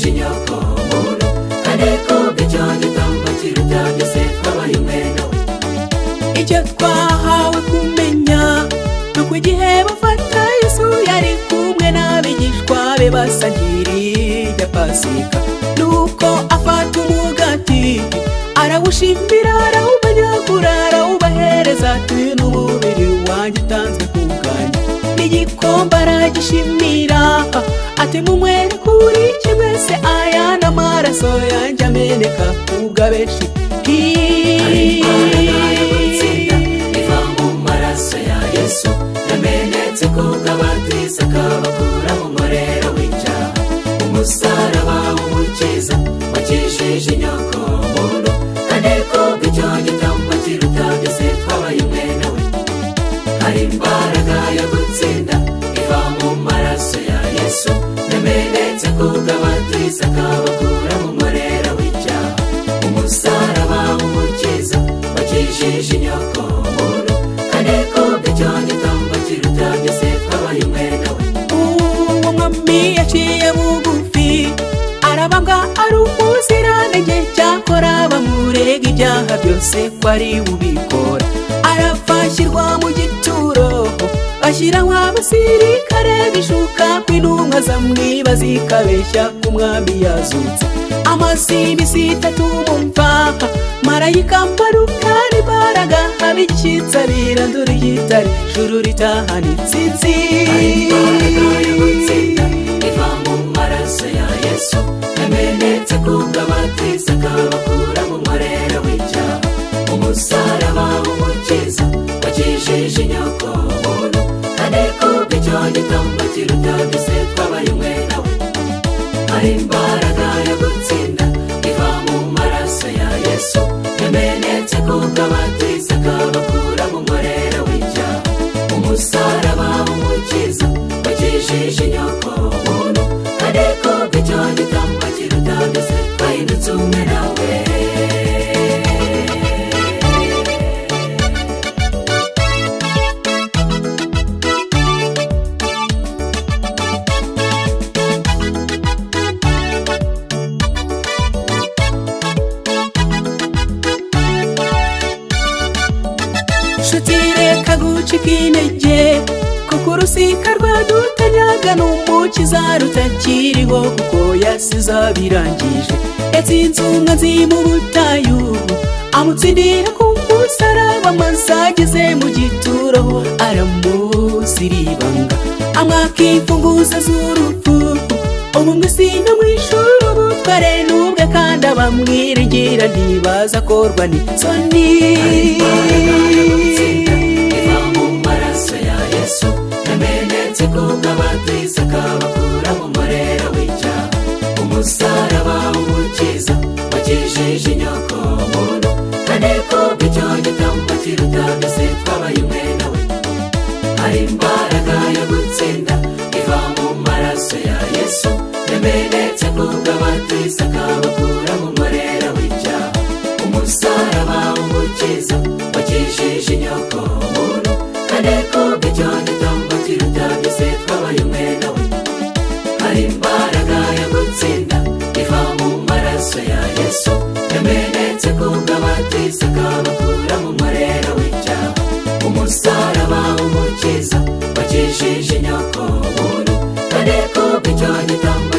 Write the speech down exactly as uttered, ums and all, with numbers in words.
wakijije inyoko muntu kandi kubwo icyo gitambo kiruta byose twabaye umwe nawe. Icyo twahawe kumenya nuko igihe bafata Yesu yari kumwe n'abigishwa be basangiriye Pasika, nuko afata umugati arawushimira arawumanyagura arawubahereza ati n'umubiri wanjye utanzwe ku bwanyu, n'igikombe aragishimira ati munywere kuri iki mwese aya n'amaraso yanjye ameneka ku bw'abenshi. Yesu yamenetse kubw'abatisa akabakura mu murero w'icyaha, umusaraba w'umukiza wakijije inyoko muntu kandi kubwo icyo gitambo kiruta byose twabaye umwe nawe. Hari imbaraga yo gutsinda iva mu maraso ya Yesu yamenetse kubw'abatisa akabakura mu murero w'icyaha, umusaraba w'umukiza wakijije inyoko muntu kandi kubwo icyo gitambo kiruta byose twabaye umwe nawe. Uwo mwami yaciye bugufi arabambwa ari umuziranenge, cyakora bamurega ibyaha byose ko ari ubikora, arapfa ashyirwa mu gituro bashyiraho abasirikare bishuka kw'intumwa zamwiba zikabeshya ku mwami yazutse. Amaze iminsi itatu mu mva marayika mbarukana imbaraga abikitsa birandura igitare ijuru ritahana intsinzi. Hari imbaraga yo gutsinda iva mu maraso ya Yesu yamenetse kubw'abatisa akabakura mu murero w'icyaha, umusaraba w'umukiza wakijije inyoko muntu kandi kubwo icyo gitambo kiruta byose twabaye umwe nawe. Hari imbaraga yo gutsinda iva mu maraso ya Yesu yamenetse kubw'abatisa akabakura mu murero w'icyaha, umusaraba w'umukiza wakijije inyoko muntu kandi kubwo icyo gitambo kiruta byose twahindutse umwe nawe. Nshuti reka gucika intege kuko urusika rwadutanyaga n'umukiza rutakiriho kuko yasize abirangije. Yatsinze umwanzi mu butayu amutsindira ku musaraba maze ageze mu gituro aramuziribanga amwaka imfunguzo z'urupfu, ubu mwisi no mw'ijuru ubutware n'ubwe kandi abamwiringira ntibazakorwa n'isoni. Yesu yamenetse kubw'abatisa akabakura mu murero w'icyaha, umusaraba w'umukiza wakijije inyoko muntu kandi kubwo icyo gitambo kiruta byose twabaye umwe nawe. Hari imbaraga yo gutsinda iva mu maraso ya Yesu yamenetse kubw'abatisa akabakura mu murero w'icyaha, umusaraba w'umukiza wakijije inyoko muntu kandi kubwo icyo gitambo kiruta byose twabaye umwe nawe. Hari imbaraga yo gutsinda iva mu maraso ya Yesu yamenetse kubw'abatisa akabakura mu murero w'icyaha, umusaraba w'umukiza wakijije inyoko muntu kandi kubwo icyo gitambo